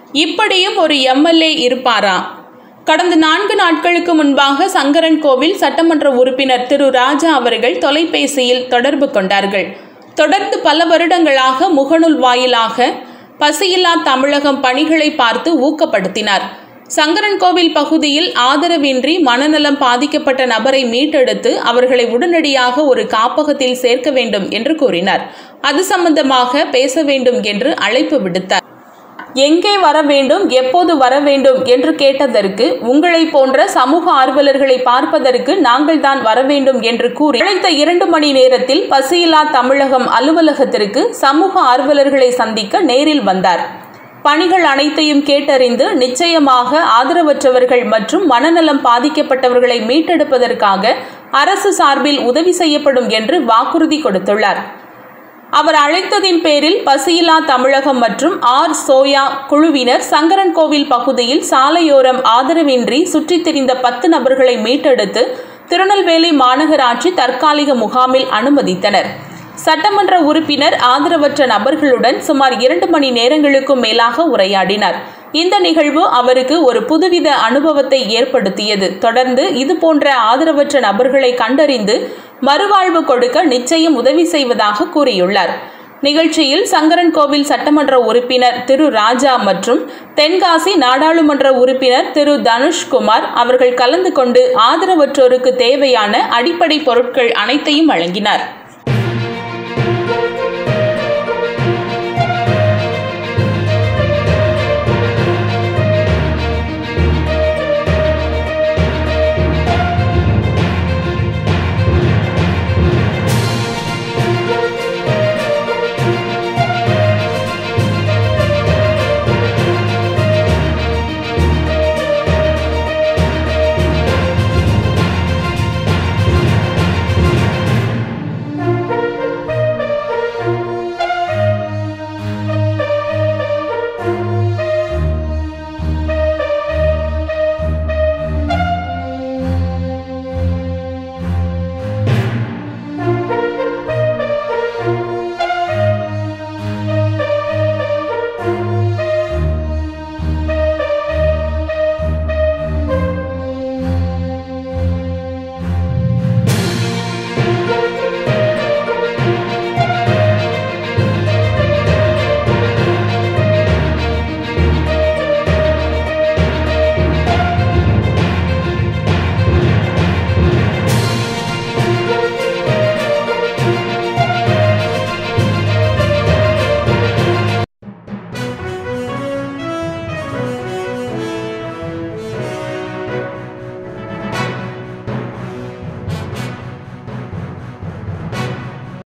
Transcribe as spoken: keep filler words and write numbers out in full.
இப்படியும் ஒரு எம்எல்ஏ இருப்பாரா? கடந்த நான்கு நாட்களுக்கு முன்பாக சங்கரன்கோவில் சட்டமன்ற உறுப்பினர் திரு ராஜா அவர்கள் தொலைபேசியில் தொடர்பு கொண்டார்கள். தொடர்ந்து பல வருடங்களாக முகநூல் வாயிலாக பசியில்லா தமிழகம் பணிகளை பார்த்து ஊக்கப்படுத்தினார். சங்கரன்கோவில் பகுதியில் ஆதரவின்றி மனநலம் பாதிக்கப்பட்ட நபரை மீட்டெடுத்து அவர்களை உடனடியாக ஒரு காப்பகத்தில் சேர்க்க வேண்டும் என்று கூறினார். அது சம்பந்தமாக பேச வேண்டும் என்று அழைப்பு விடுத்தார். எங்கே வர வேண்டும், எப்போது வர வேண்டும் என்று கேட்டதற்கு உங்களை போன்ற சமூக ஆர்வலர்களை பார்ப்பதற்கு நாங்கள் தான் வர வேண்டும் என்று கூறி அழைத்த இரண்டு மணி நேரத்தில் பசியில்லா தமிழகம் அலுவலகத்திற்கு சமூக ஆர்வலர்களை சந்திக்க நேரில் வந்தார். பணிகள் அனைத்தையும் கேட்டறிந்து நிச்சயமாக ஆதரவற்றவர்கள் மற்றும் மனநலம் பாதிக்கப்பட்டவர்களை மீட்டெடுப்பதற்காக அரசு சார்பில் உதவி செய்யப்படும் என்று வாக்குறுதி கொடுத்துள்ளார். அவர் அழைத்ததின் பேரில் பசியில்லா தமிழகம் மற்றும் ஆர் சோயா குழுவினர் சங்கரன்கோவில் பகுதியில் சாலையோரம் ஆதரவின்றி சுற்றித் திரிந்த பத்து நபர்களை மீட்டெடுத்து திருநெல்வேலி மாநகராட்சி தற்காலிக முகாமில் அனுமதித்தனர். சட்டமன்ற உறுப்பினர் ஆதரவற்ற நபர்களுடன் சுமார் இரண்டு மணி நேரங்களுக்கும் மேலாக உரையாடினார். இந்த நிகழ்வு அவருக்கு ஒரு புதுவித அனுபவத்தை ஏற்படுத்தியது. தொடர்ந்து இதுபோன்ற ஆதரவற்ற நபர்களை கண்டறிந்து மறுவாழ்வு கொடுக்க நிச்சயம் உதவி செய்வதாக கூறியுள்ளார். நிகழ்ச்சியில் சங்கரன்கோவில் சட்டமன்ற உறுப்பினர் திரு ராஜா மற்றும் தென்காசி நாடாளுமன்ற உறுப்பினர் திரு தனுஷ்குமார் அவர்கள் கலந்து கொண்டு ஆதரவற்றோருக்கு தேவையான அடிப்படை பொருட்கள் அனைத்தையும் வழங்கினார்.